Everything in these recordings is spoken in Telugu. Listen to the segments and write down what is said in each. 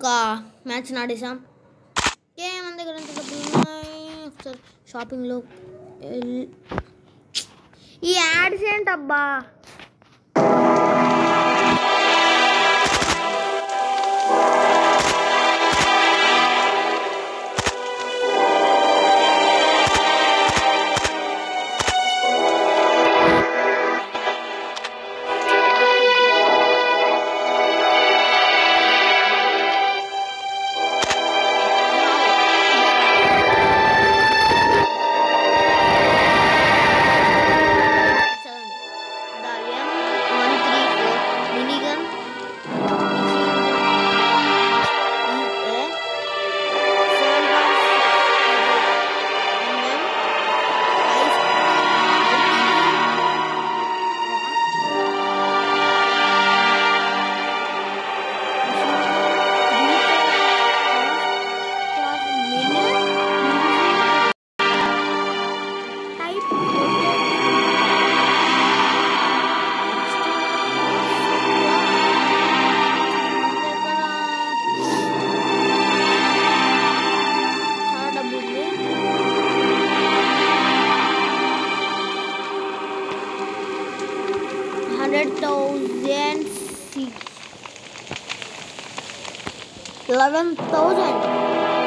ఒక మ్యాచ్ ఆడేసాం. మన దగ్గర ఎంత డబ్బులు ఉన్నాయి ఒకసారి షాపింగ్లో. ఈ యాడ్స్ ఏంటబ్బా? $11,000.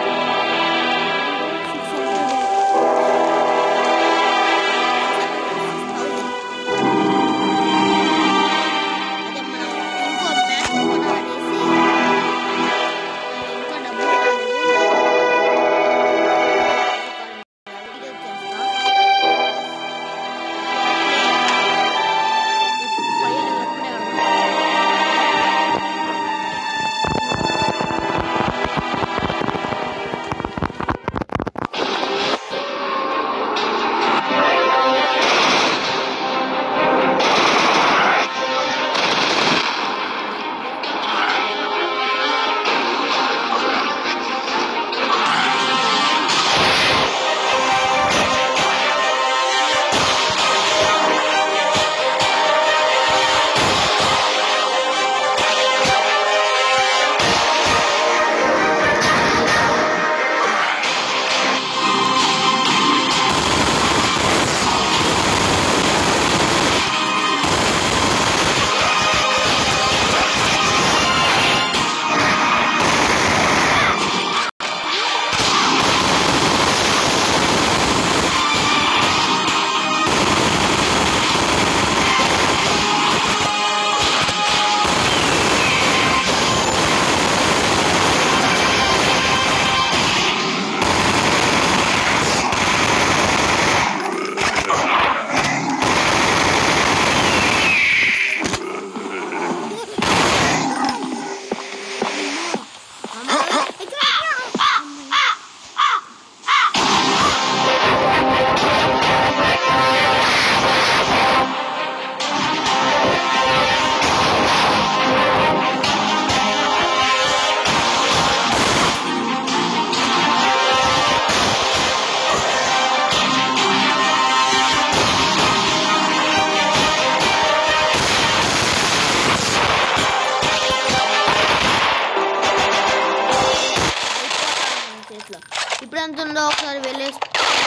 ఇప్పుడు ఎంత ఉందో ఒకసారి వెళ్ళేసి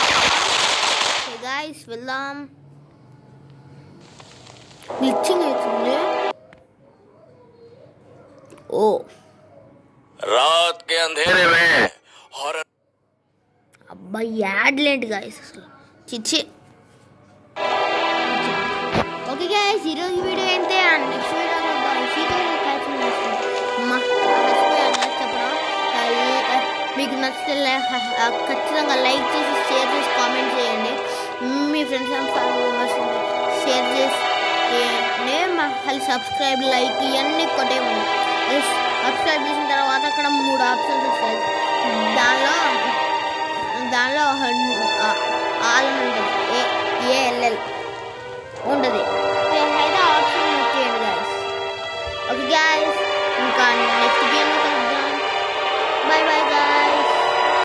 గైస్ వెళ్దాం. గ్లిచింగ్ అవుతుంది. ఓ రాత్ కే అంధేరే మే హారర్. అబ్బా యాడ్లేంటి గైస్ అసలు చిచ్చి. ఓకే గైస్ ఈరోజు వీడియో అయితే నెక్స్ట్ వీడియో చెప్పడం మీకు నచ్చితే ఖచ్చితంగా లైక్ చేసి షేర్ చేసి కామెంట్ చేయండి. మీ friends and family members share చేసి మళ్ళీ సబ్స్క్రైబ్ లైక్ ఇవన్నీ కొట్టేయండి. సబ్స్క్రైబ్ చేసిన తర్వాత అక్కడ 3 ఆప్షన్స్ వస్తాయి. దానిలో